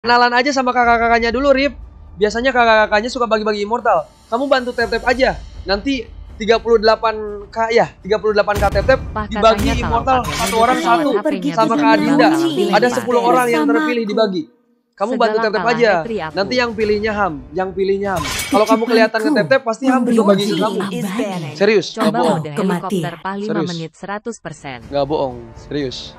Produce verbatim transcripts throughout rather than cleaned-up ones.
Kenalan aja sama kakak-kakaknya dulu, Rip. Biasanya kakak-kakaknya suka bagi-bagi immortal. Kamu bantu tap-tap aja. Nanti tiga puluh delapan K ya, tiga puluh delapan K tap-tap dibagi immortal satu orang satu sama Kak Adinda. Ada sepuluh orang yang terpilih dibagi. Kamu bantu tap-tap aja. Nanti yang pilihnya Ham, yang pilihnya Ham. Kalau kamu kelihatan nge-tap-tap pasti Ham juga bagi ke kamu. Serius, nggak bohong. Serius. seratus persen. Nggak bohong, serius.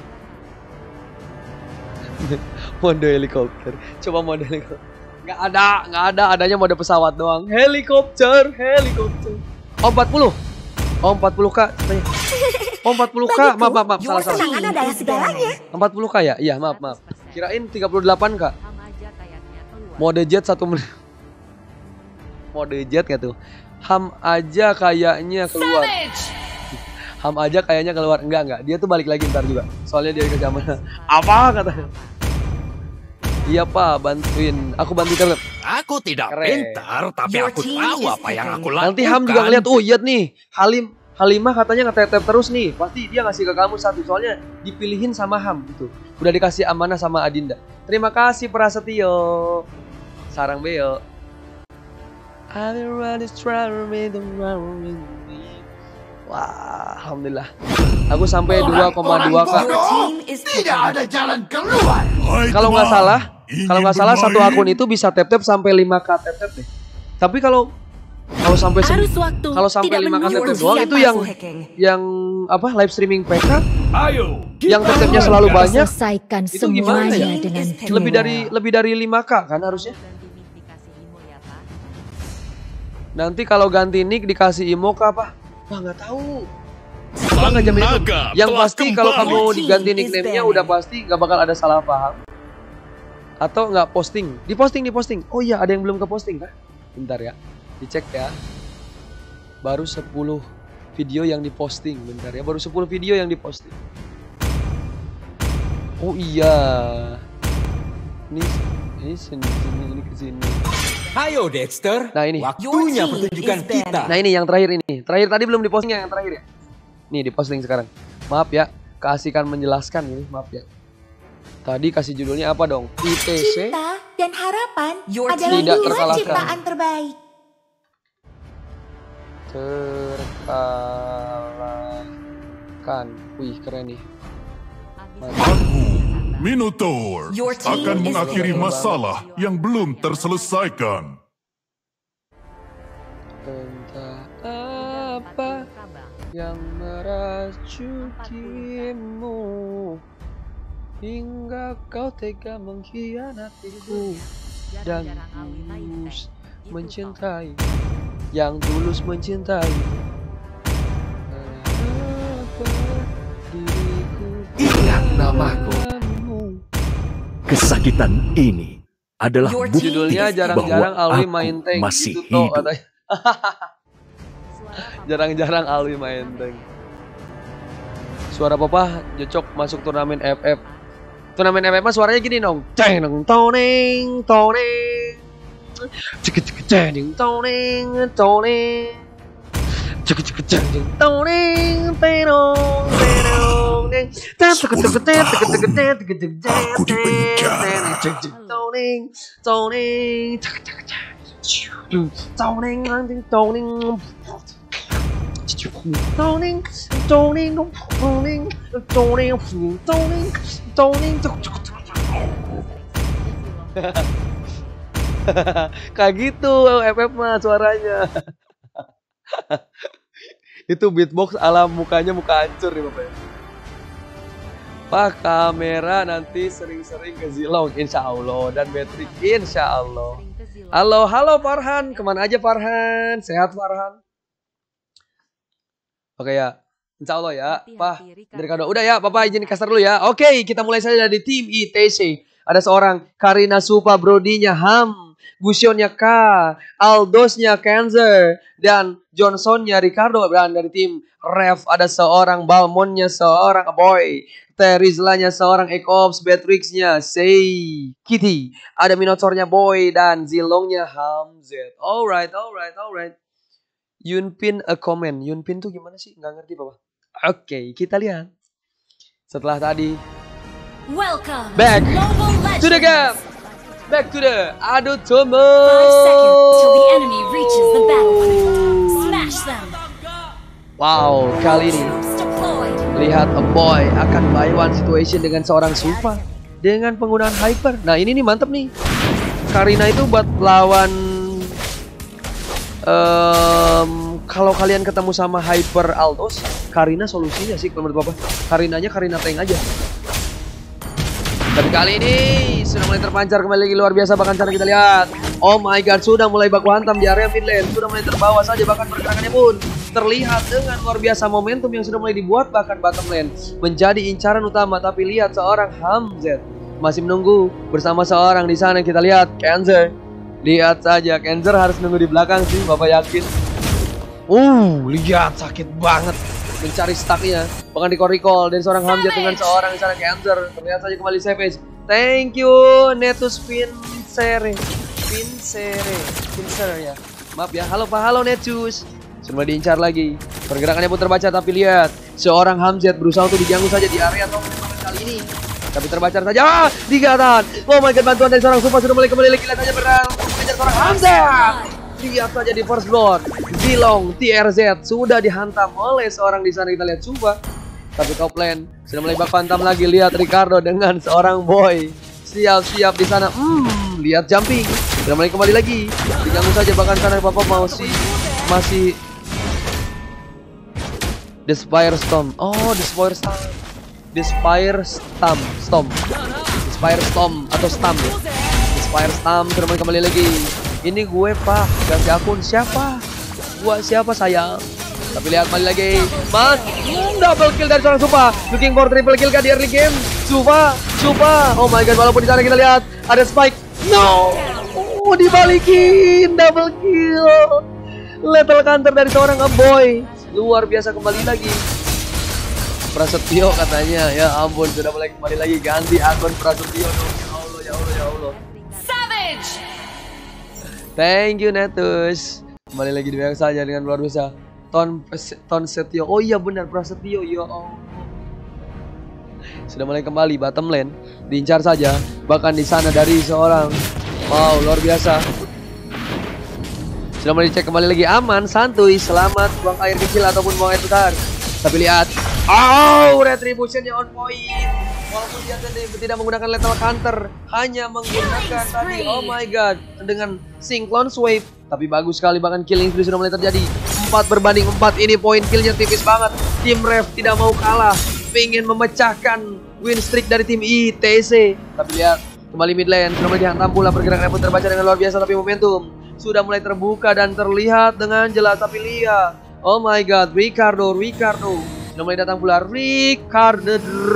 Mode helikopter. Coba mode helikopter. Nggak ada, nggak ada. Adanya mode pesawat doang. Helikopter, helikopter. Oh empat puluh. Oh empat puluh K. Oh empat puluh K. Maaf, maaf, maaf. Salah, salah. adalah segalanya. empat puluh K ya? Iya, maaf, maaf. Kirain tiga puluh delapan K. Mode jet satu menit. Mode jet nggak tuh? Ham aja kayaknya keluar. Ham aja kayaknya keluar. Enggak, enggak. Dia tuh balik lagi ntar juga. Soalnya dia ke zaman. Apa katanya? Iya Pak, bantuin. Aku bantu tap-tap. Aku tidak Keren. pintar, tapi aku tahu apa yang aku lakukan. Nanti Ham juga ngeliat, oh iya nih, Halim, Halimah katanya nge-tap-tap terus nih. Pasti dia ngasih ke kamu satu, soalnya dipilihin sama Ham gitu. Udah dikasih amanah sama Adinda. Terima kasih Prasetyo. Sarang Beo. Wah, alhamdulillah. Aku sampai dua koma dua K. Tidak ada jalan keluar. Kalau nggak salah, kalau nggak salah satu akun itu bisa tap-tap sampai lima K tap-tap deh. Tapi kalau kalau sampai kalau sampai lima K tap-tap doang itu yang yang apa live streaming P K, Ayo, yang tap-tapnya selalu banyak, Selesaikan itu gimana ya? dengan Lebih dari lebih dari lima K kan harusnya. Nanti kalau ganti nick dikasih imo ke apa? Wah nggak tahu. Wah, nggak jamin itu. Yang pasti kalau kamu diganti nickname-nya udah pasti nggak bakal ada salah paham. Atau nggak posting, diposting diposting. Oh iya, ada yang belum ke posting kah? Bentar ya, dicek ya. Baru sepuluh video yang diposting, bentar ya. Baru sepuluh video yang diposting. Oh iya. Ini ini sini sini ini ke sini. Ayo Dexter. Nah ini. Waktunya pertunjukan kita. Nah ini yang terakhir ini. Terakhir tadi belum diposting yang terakhir ya. Nih diposting sekarang. Maaf ya, keasikan menjelaskan ini, maaf ya. Tadi kasih judulnya apa dong? I T C. Cinta dan harapan Your adalah tidak dua terkalahkan. ciptaan terbaik. Terkalahkan. Wih keren nih. Aku, Minotaur, akan mengakhiri masalah yang belum terselesaikan. Entah apa yang meracukimu hingga kau tega mengkhianatiku dan tulus mencintai, yang tulus mencintai. Ingat namaku. Kesakitan ini adalah bukti judulnya jarang-jarang bahwa Alwi aku main tank masih gitu toh, hidup. katanya. Jarang-jarang Alwi main tank. Suara papa cocok masuk turnamen F F. Turnamen F F mah suaranya gini dong. Ceng dong toneng toneng. Cek cek ceng toneng toneng. Cek cek ceng toneng tenong tenong. Sepuluh tahun aku di penjara. Toning, toning, toning, toning, toning, toning, toning, toning, toning, toning, toning. Kayak gitu F F mah suaranya. Itu beatbox ala mukanya muka hancur nih Bapak. Pak kamera nanti sering-sering ke Zilong insya Allah dan Patrick insya Allah. Halo halo Farhan, kemana aja Farhan? Sehat Farhan? Oke ya, insya Allah ya. Pak, dari kado udah ya, Papa izin kasar dulu ya. Oke, kita mulai saja dari tim I T C. Ada seorang Karina Supa Brodinya Ham, Gusionnya K, Aldosnya Cancer, dan Johnsonnya Ricardo. Dan dari tim Rev ada seorang Balmonnya seorang Boy, Terizlanya seorang Ekops, Beatrixnya Sei Kitty, ada Minotaurnya Boy dan Zilongnya Hamzet. Alright, alright, alright. Yunpin a comment. Yunpin tuh gimana sih? Nggak ngerti Papa. Oke, kita lihat. Setelah tadi Welcome back Mobile to the Legends. game. back to the adu tomo. Five seconds till the enemy reaches the battlefield. Smash them. Wow, kali ini lihat a boy akan buy one situation dengan seorang Supa dengan penggunaan hyper. Nah ini nih mantep nih. Karina itu buat lawan um, kalau kalian ketemu sama hyper Altos, Karina solusinya sih kalau menurut Bapak. Karinanya Karina tank aja. Tapi kali ini sudah mulai terpancar kembali lagi luar biasa, bahkan cara kita lihat. Oh my god, sudah mulai baku hantam di area mid lane, sudah mulai terbawa saja, bahkan pergerakannya pun terlihat dengan luar biasa momentum yang sudah mulai dibuat, bahkan bottom lane menjadi incaran utama. Tapi lihat seorang Hamzat masih menunggu bersama seorang di sana, kita lihat Kenzer. Lihat saja Kenzer harus nunggu di belakang sih, Bapak yakin. Uh, lihat sakit banget mencari stucknya, bahkan di recall dari seorang Hamzat dengan seorang di sana Kenzer. Terlihat saja kembali Savage. Thank you Netus Pinsere. Pinsere, Pinsere ya. Maaf ya, halo Pak, halo Netus. Sudah diincar lagi. Pergerakannya pun terbaca, tapi lihat seorang Hamzat berusaha untuk diganggu saja di area top kali ini. Tapi terbaca saja. Ah, digatan. Oh my god, bantuan dari seorang Supa sudah mulai kembali lagi. Lihat saja berang mengejar seorang Hamzat. Lihat saja di first blood. Zilong T R Z sudah dihantam oleh seorang di sana, kita lihat Supa. Tapi top lane sudah mulai bak pantam lagi. Lihat Ricardo dengan seorang boy. Siap-siap di sana. Hmm, lihat jumping. Sudah mulai kembali lagi. Diganggu saja, bahkan sana Bapak mau si masih The Spire Storm. Oh, The Spire Storm. The Spire Storm, Storm. The Spire Storm atau Storm. The Spire Storm sudah mulai kembali lagi. Ini gue Pak, ganti akun siapa? Gua siapa sayang? Tapi lihat kembali lagi. Man, double kill dari seorang Supa. Looking for triple kill kan di early game. Supa, Supa. Oh my god, walaupun di sana kita lihat ada spike. No. Oh, dibalikin double kill. Lethal counter dari seorang boy. Luar biasa kembali lagi. Prasetyo katanya. Ya ampun, sudah mulai kembali lagi, ganti akun Prasetyo dong. Ya Allah, ya Allah, ya Allah. Savage. Thank you Netus. Kembali lagi di belakang saja dengan luar biasa. Ton Ton Setio. Oh iya benar, Prasetyo. Ya Allah. Sudah mulai kembali bottom lane. Diincar saja. Bahkan di sana dari seorang. Wow, luar biasa. Sudah mulai dicek kembali lagi, aman, santuy, selamat, buang air kecil ataupun buang air besar. Tapi lihat. Oh, retributionnya on point. Walaupun dia tidak menggunakan lethal counter, hanya menggunakan tadi, oh my god, dengan Cyclone Wave. Tapi bagus sekali, bahkan killing spree sudah mulai terjadi. Empat berbanding empat, ini poin killnya tipis banget. Tim Rev tidak mau kalah, pengen memecahkan win streak dari tim I T C. Tapi lihat, kembali mid lane, sudah mulai dihantam pula, pergerakan pun terbaca dengan luar biasa. Tapi momentum sudah mulai terbuka dan terlihat dengan jelas. Tapi lihat, oh my god, Ricardo, Ricardo sudah mulai datang pula, Ricardo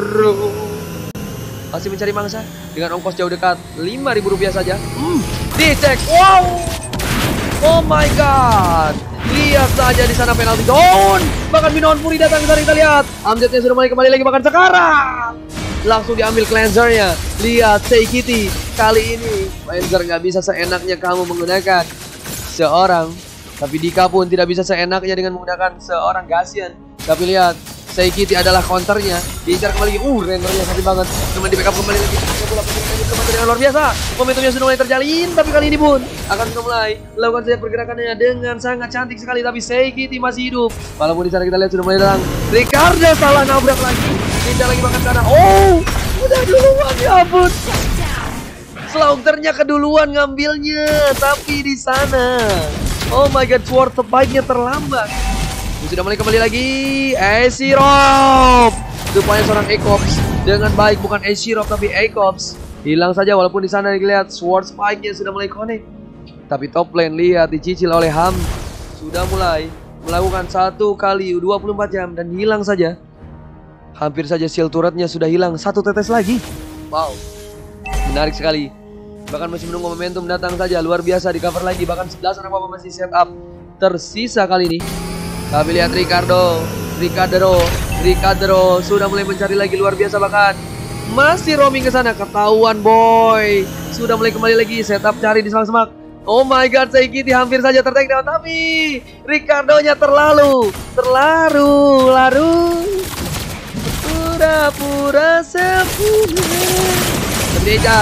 masih mencari mangsa dengan ongkos jauh dekat lima ribu rupiah saja. Hmm, dicek. Wow. Oh my god. Lihat saja di sana penalti zone. Bahkan Minoan Fury datang ke sana, kita lihat. Hamzatnya sudah mulai kembali lagi, bahkan sekarang langsung diambil cleansernya. Lihat Seikiti. Kali ini cleanser nggak bisa seenaknya kamu menggunakan seorang. Tapi Dika pun tidak bisa seenaknya dengan menggunakan seorang Gasian. Tapi lihat, Seikiti adalah counternya. Diincar kembali lagi. Uh, rendernya sakit banget. Cuma di backup kembali lagi. Dengan luar biasa. Momentumnya sudah mulai terjalin. Tapi kali ini pun akan sudah mulai lakukan saja pergerakannya dengan sangat cantik sekali. Tapi Seikiti masih hidup. Walaupun di sana kita lihat sudah mulai datang Ricardo salah nabrak lagi. Tidak lagi bahkan sana. Oh, udah duluan, ya ampun. Slaughternya keduluan ngambilnya. Tapi di sana, oh my god, sword spike-nya terlambat. Sudah mulai kembali lagi Aesirop. Supaya seorang Ekops dengan baik, bukan Aesirop tapi Ekops. Hilang saja walaupun di sana dilihat sword spike-nya sudah mulai connect. Tapi top lane lihat dicicil oleh Ham. Sudah mulai melakukan satu kali dua puluh empat jam dan hilang saja. Hampir saja shield turretnya sudah hilang, satu tetes lagi. Wow, menarik sekali. Bahkan masih menunggu momentum datang saja, luar biasa, di cover lagi. Bahkan sebelas orang apa masih setup tersisa kali ini. Tapi lihat Ricardo, Ricardo, Ricardo sudah mulai mencari lagi, luar biasa, bahkan masih roaming ke sana. Ketahuan boy, sudah mulai kembali lagi setup cari di semak-semak. Oh my god, Seikiti hampir saja ter-take down, tapi Ricardo-nya terlalu, terlalu, larut. Pura-pura sepuluh. Terdejar,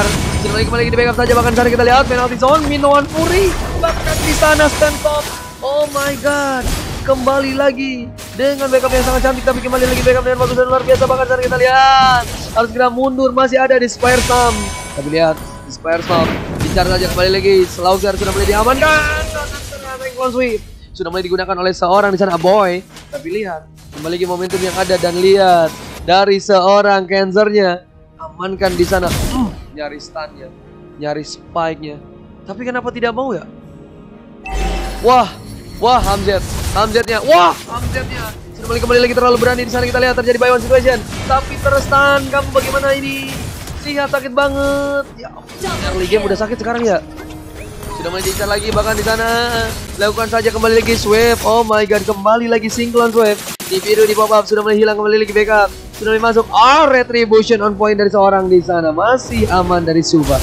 Sudah kembali lagi di backup saja, bahkan sana kita lihat penalty zone, Minoan Fury bahkan di sana stand top. Oh my god, kembali lagi dengan backup yang sangat cantik, tapi kembali lagi backup dengan bagus dan luar biasa. Bahkan sana kita lihat harus segera mundur, masih ada di Spire Slam. Tapi lihat di Spire Slam, bicara saja kembali lagi. Slaughter sudah mulai diamankan, sudah mulai digunakan oleh seorang di sana Boy. Tapi lihat kembali lagi momentum yang ada, dan lihat dari seorang Cancernya amankan di sana. Hmm, nyari stunnya, nyari spike-nya. Tapi kenapa tidak mau ya? Wah, wah Hamzat, Hamzatnya, wah Hamzatnya sudah mulai kembali lagi terlalu berani di sana. Kita lihat terjadi buy one situation, tapi terstun. Kamu bagaimana ini? Lihat sakit banget. Ya, early game udah sakit sekarang ya. Sudah mulai diincar lagi, bahkan di sana lakukan saja kembali lagi sweep. Oh my god, kembali lagi single sweep. Di biru di pop up sudah mulai hilang, kembali lagi backup. Sudah mulai masuk. Ah, retribution on point dari seorang di sana, masih aman dari Suba.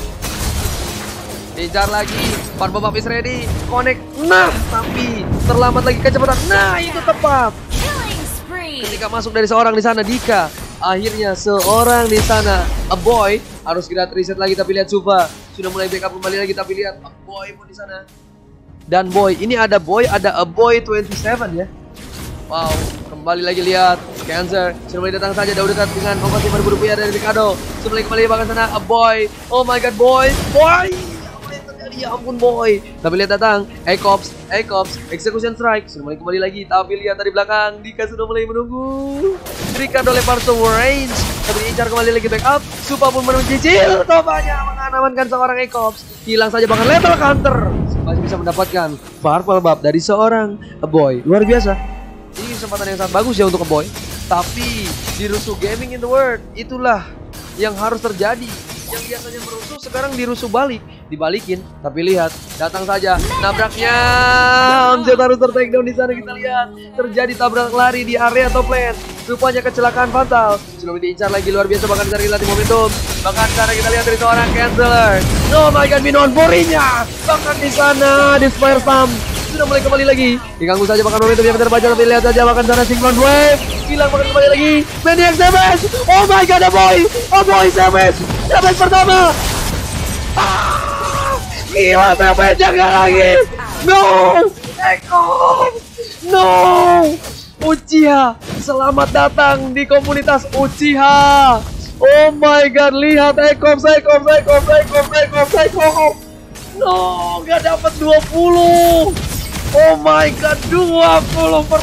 Diincar lagi, part pop up is ready, connect. Nah, tapi terlambat lagi kecepatan. Nah, itu tepat. Ketika masuk dari seorang di sana Dika, akhirnya seorang di sana A Boy harus segera reset lagi. Tapi lihat Suba sudah mulai backup kembali lagi, tapi lihat A Boy pun di sana. Dan Boy, ini ada Boy, ada A Boy twenty-seven ya. Wow, kembali lagi lihat Cancer sudah mulai datang saja, jauh dekat dengan ongkos lima ribu rupiah dari Ricardo. Sudah mulai kembali bahkan sana A Boy. Oh my god, Boy, Boy. Ya ampun Boy. Tapi lihat datang Ekops, Ekops, Execution Strike. Sudah mulai kembali lagi. Tapi lihat dari belakang Dika sudah mulai menunggu. Ricardo lempar to range, tapi diincar kembali lagi backup. Supa pun mencicil. Tobanya mengamankan seorang Ekops. Hilang saja bahkan lethal counter. Masih bisa mendapatkan purple buff dari seorang A Boy. Luar biasa. Ini kesempatan yang sangat bagus ya untuk A Boy. Tapi di Rusuh Gaming in the World, itulah yang harus terjadi. Yang biasanya merusuh sekarang dirusuh balik, dibalikin. Tapi lihat, datang saja nabraknya. Hamzat harus ter-take down di sana. Kita lihat terjadi tabrak lari di area top lane. Rupanya kecelakaan fatal. Sudah diincar lagi, luar biasa. Bahkan cara kita di momentum. Bahkan cara kita lihat dari seorang Canceler. Oh my god, Minoan Fury-nya. Bahkan di sana di Spire Slam sudah mulai kembali lagi. Diganggu saja bahkan momentum yang terbaca. Tapi lihat saja bahkan sana Cyclone Wave hilang, bahkan kembali lagi. Maniac Savage. Oh my god, A Boy, A Boy Savage. Savage pertama. Ah, gila, Savage jaga lagi. No, Eko. No, Uchiha, selamat datang di komunitas Uchiha. Oh my god, lihat Ekops, Ekops, Ekops, Ekops, Ekops, Ekops. No, gak dapat dua puluh. Oh my god, dua puluh per...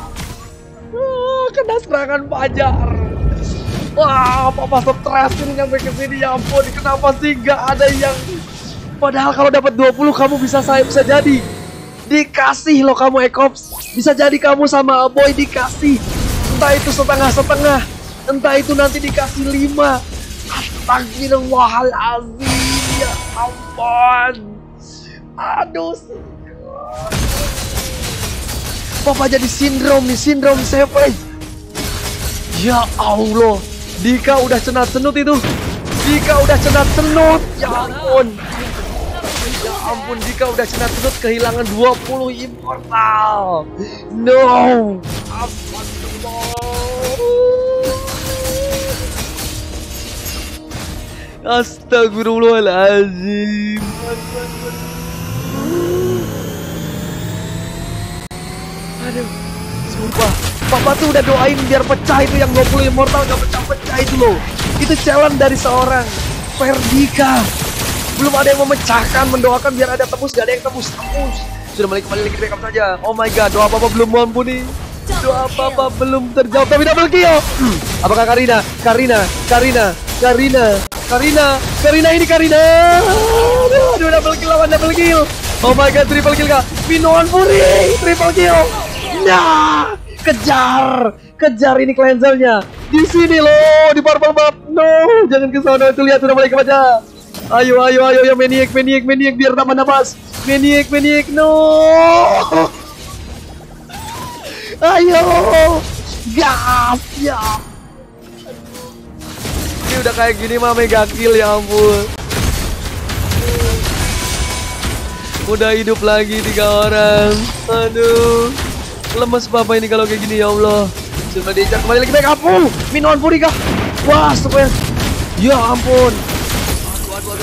Ah, kena serangan Fajar. Wah, Papa stres ini nyampe ke sini, ya ampun. Kenapa sih gak ada yang... Padahal kalau dapat dua puluh kamu bisa saya bisa jadi dikasih loh kamu Ekops. Bisa jadi kamu sama A Boy dikasih. Entah itu setengah-setengah, entah itu nanti dikasih lima. Astagfirullahaladzim, ya ampun. Aduh, Papa jadi sindrom nih, sindrom Savage. Ya Allah, Dika udah cenat-cenut itu. Dika udah cenat-cenut. Ya ampun. Ya ampun, Dika udah cenat-cenut, kehilangan dua puluh immortal. No. Astagfirullahaladzim. Aduh, sumpah, Papa tuh udah doain biar pecah itu yang dua puluh immortal, gak pecah-pecah itu loh. Itu challenge dari seorang Ferdika. Belum ada yang memecahkan, mendoakan biar ada tembus, gak ada yang tembus-tembus. Sudah mulai kembali lagi backup saja. Oh my god, doa Papa belum mumpuni. Doa Papa belum terjawab, tapi double kill. Hmm. Apakah Karina? Karina, Karina, Karina, Karina, Karina ini Karina. Aduh, aduh, double kill lawan double kill. Oh my god, triple kill kah? Minoan Fury, triple kill. Nah, kejar, kejar ini cleansernya. Di sini loh, di purple buff. No, jangan ke sana. Itu lihat sudah mulai kebaca. Ayo, ayo, ayo, ya Maniac, Maniac, Maniac, biar tambah nafas. Maniac, Maniac, no. Ayo, gas, ya. Ini udah kayak gini mah mega kill, ya ampun. Udah hidup lagi tiga orang. Aduh, lemes Papa ini kalau kayak gini, ya Allah. Coba diincar kembali lagi backup. Minoan Fury kah? Wah, supaya. Ya ampun. Aduh, aduh, aduh,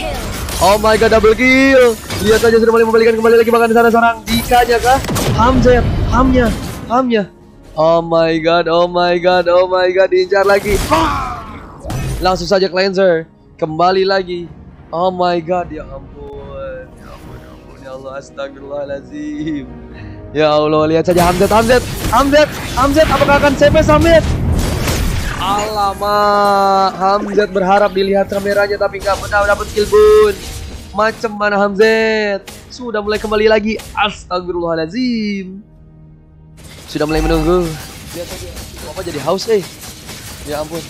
Oh my god, double kill. Lihat saja sudah mulai membalikan kembali lagi, bahkan di sana seorang Dikanya kah? Hamzat, Hamnya, Hamnya. Oh my god, oh my god, oh my god, diincar lagi. Langsung saja cleanser, kembali lagi. Oh my god, ya ampun, ya ampun, ya ampun, ya Allah, astagfirullahaladzim. Ya Allah, lihat saja Hamzat, Hamzat, Hamzat, Hamzat, apakah akan save Hamzat? Alamak, Hamzat berharap dilihat kameranya tapi nggak pernah dapat kill bun. Macam mana Hamzat? Sudah mulai kembali lagi. Astagfirullahaladzim. Sudah mulai menunggu. Lihat saja, apa jadi haus eh? Ya ampun.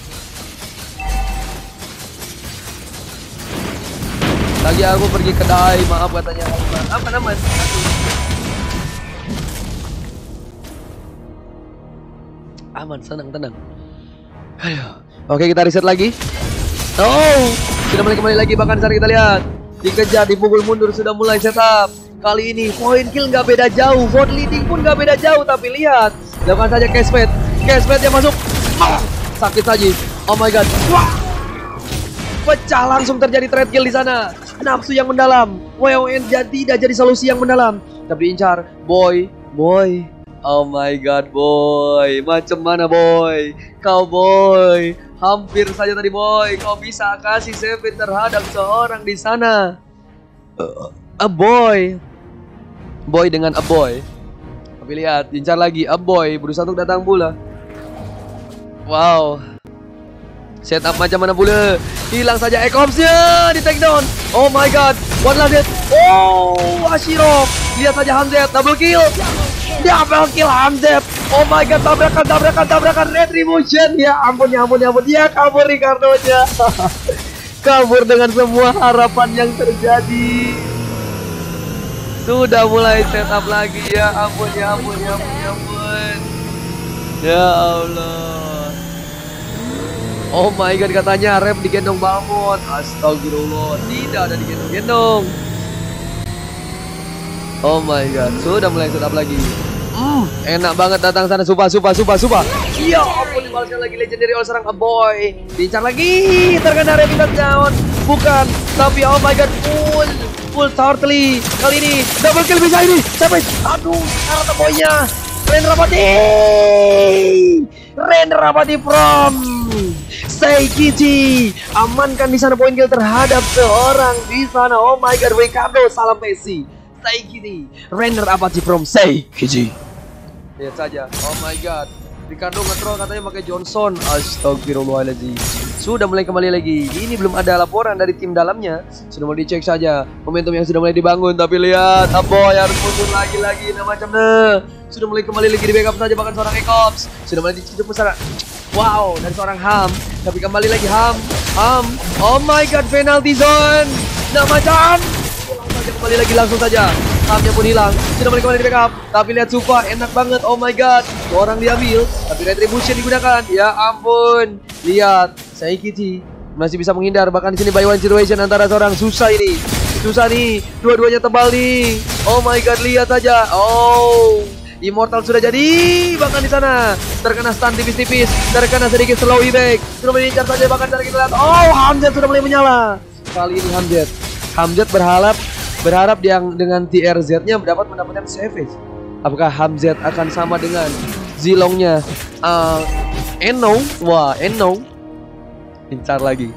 Lagi aku pergi kedai, maaf katanya. Apa namanya? Aman, senang, tenang. Ayo. Oke, kita reset lagi. Oh, sudah mulai kembali lagi, bahkan sekarang kita lihat dikejar, dipukul mundur, sudah mulai setup. Kali ini point kill nggak beda jauh, vote leading pun nggak beda jauh, tapi lihat, lakukan saja cashpad, cashpad yang masuk, ah, sakit saja. Oh my god, wah, pecah langsung terjadi trade kill di sana. Nafsu yang mendalam, W O N jadi tidak jadi solusi yang mendalam, tapi diincar, boy, boy. Oh my god, boy, macam mana boy? Kau boy, hampir saja tadi boy, kau bisa kasih save terhadap seorang di sana. Uh, a boy, boy dengan a boy. Tapi lihat, incar lagi, a boy berusaha untuk datang pula. Wow, setup macam mana pula? Hilang saja Ekomsnya, di take down. Oh my god, one last hit. Oh, Ashirov, lihat saja Hamzat, double kill. Double kill Hamzat. Oh my god, tabrakan, tabrakan, tabrakan, retribution. Ya ampun, ya ampun, ya ampun. Dia kabur Ricardo-nya. Kabur dengan semua harapan yang terjadi. Sudah mulai setup lagi. Ya ampun, ya ampun, ya ampun, ya ampun. Ya Allah. Oh my god, katanya rep digendong bangun. Astagfirullah, tidak ada digendong-gendong. Oh my god, sudah mulai setup lagi. Hmm, enak banget datang sana, supa, supa, supa, supa. Ya ampun, dibalaskan lagi legendary oleh seorang A Boy. Diincar lagi, terkena rapid down. Bukan, tapi oh my god, full, full turtly. Kali ini double kill bisa ini. Sampai, aduh, sekarang A Boy-nya. Ren Rapati, Ren Rapati from Seikichi. Amankan di sana point kill terhadap seorang di sana. Oh my god, Ricardo, salam Messi. Seikichi, Render Apache from Seikichi. Lihat saja, oh my god, Ricardo nge-troll katanya pakai Johnson. Astagfirullahaladzim. Sudah mulai kembali lagi. Ini belum ada laporan dari tim dalamnya. Sudah mau dicek saja momentum yang sudah mulai dibangun. Tapi lihat, Aboy harus mundur lagi-lagi. Nah macamnya sudah mulai kembali lagi di backup saja. Bahkan seorang Ekops sudah mulai dicucuk besar. Wow, dari seorang Ham. Tapi kembali lagi Ham, Ham. Oh my god, penalty zone. Nah macam kembali lagi langsung saja. Hamnya pun hilang. Sudah mulai kembali di backup. Tapi lihat Supa, enak banget. Oh my god, dua orang diambil. Tapi retribution digunakan. Ya ampun. Lihat, Seikichi masih bisa menghindar. Bahkan di sini by one situation antara seorang susah ini. Susah nih. Dua-duanya tebal nih. Oh my god, lihat saja. Oh, Immortal sudah jadi. Bahkan di sana terkena stun tipis-tipis. Terkena sedikit slow back. Sudah mengincar saja. Bahkan cara kita lihat. Oh, Hamzat sudah mulai menyala. Kali ini Hamzat. Hamzat berharap Berharap yang dengan T R Z-nya dapat mendapatkan savage. Apakah Hamzat akan sama dengan Zilongnya uh, Eno? Wah, Eno. Incar lagi.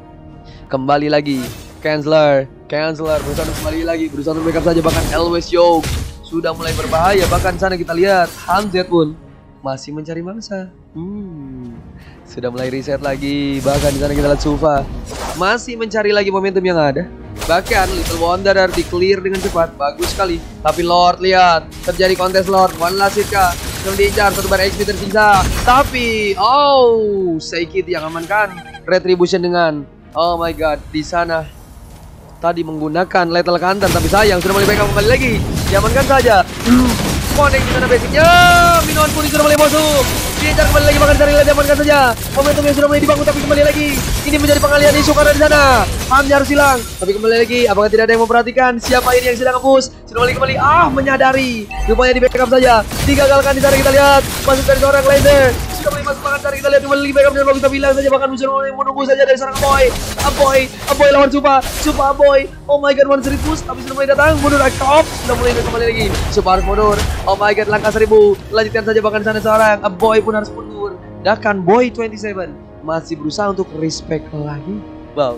Kembali lagi. Canceler. Canceler. Berusaha kembali lagi. Berusaha untuk backup saja. Bahkan Always Yoke sudah mulai berbahaya. Bahkan sana kita lihat Hamzat pun masih mencari mangsa. Hmm. Sudah mulai reset lagi. Bahkan di sana kita lihat Sufa masih mencari lagi momentum yang ada. Bahkan Little Wanderer di clear dengan cepat. Bagus sekali. Tapi Lord, lihat, terjadi kontes Lord. One last hit kah? Sudah diincar, satu bar X P tersisa. Tapi oh, Seikichi yang amankan retribution dengan oh my god. Di sana tadi menggunakan Lethal Counter. Tapi sayang, sudah mulai backup kembali lagi. Diamankan saja. Connect di sana basicnya. Minoan pun sudah mulai masuk. Diincar kembali lagi, bahkan dari diamankan saja. Momentum yang sudah mulai dibangun, tapi kembali lagi. Ini menjadi pengalihan isu karena di sana Hamnya harus hilang. Tapi kembali lagi, apakah tidak ada yang memperhatikan siapa ini yang sedang nge-push? Sudah mulai kembali, ah menyadari. Rupanya di backup saja. Digagalkan di sana kita lihat. Masuk dari seorang laser. Kita mulai masuk bahkan cari kita lihat kembali backup dan kita bilang saja bahkan musuh yang menunggu saja dari seorang Aboy. Aboy, Aboy lawan Supa, Supa Aboy. Oh my god, one seribu push tapi sudah mulai datang. Mundur Akop, sudah mulai kembali lagi. Supa harus mundur. Oh my god, langkah seribu. Lanjutkan saja bahkan sana seorang Aboy pun harus mundur. Bahkan Boy dua puluh tujuh masih berusaha untuk respect lagi. Wow.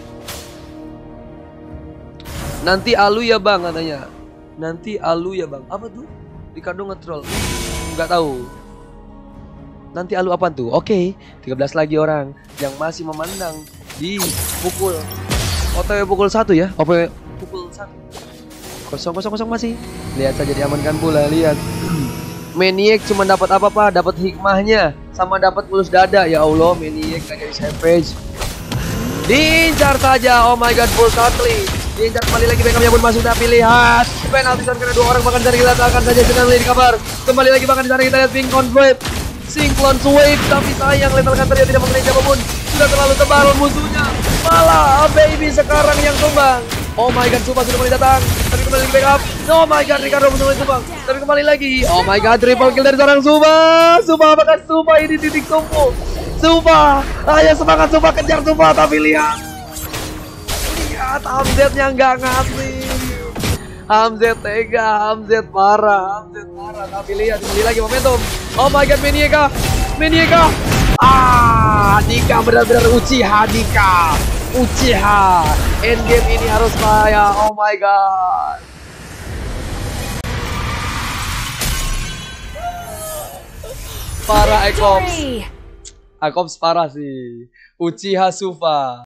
Nanti alu ya bang katanya. Nanti alu ya bang. Apa tuh? Ricardo nge-troll. Enggak tahu. Nanti alu apa tuh? Oke, okay. tiga belas lagi orang yang masih memandang di pukul O T W pukul satu ya. O T W pukul satu. Kosong kosong kosong masih. Lihat saja diamankan pula, lihat. Maniac cuma dapat apa pak? Dapat hikmahnya sama dapat mulus dada. Ya Allah, Maniac gak jadi savage. Diincar saja. Oh my god, full cutly. Diincar kembali lagi, Beckhamnya pun masuk tapi lihat penalti zone karena dua orang bahkan dari kita akan saja sedang di kabar. Kembali lagi bahkan di sana kita lihat Pink Conflict. Sinklon Wave, tapi sayang Lethal Counter dia tidak mengenai siapapun. Sudah terlalu tebal musuhnya. Malah Baby sekarang yang tumbang. Oh my god, Supa sudah mulai datang. Tapi kembali lagi backup. Oh my god, Ricardo sudah mulai tumbang. Tapi kembali lagi. Oh my god, triple kill dari seorang Supa. Supa, apakah Supa ini titik tumpu? Supa, ayo semangat Supa, kejar Supa. Tapi lihat, lihat Hamzatnya nggak ngasih. Hamzat tega, Hamzat parah, Hamzat parah. Tapi lihat kembali lagi momentum. Oh my god, Maniac, Maniac. Ah, Dika benar-benar Uchiha Dika. Uchiha. Endgame ini harus kaya. Oh my god. Parah Ekops. Ekops parah sih. Uchiha Supa.